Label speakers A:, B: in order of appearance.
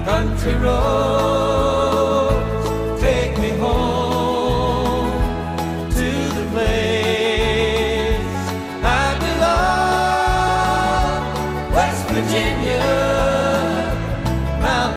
A: Country roads, take me home to the place I belong, West Virginia.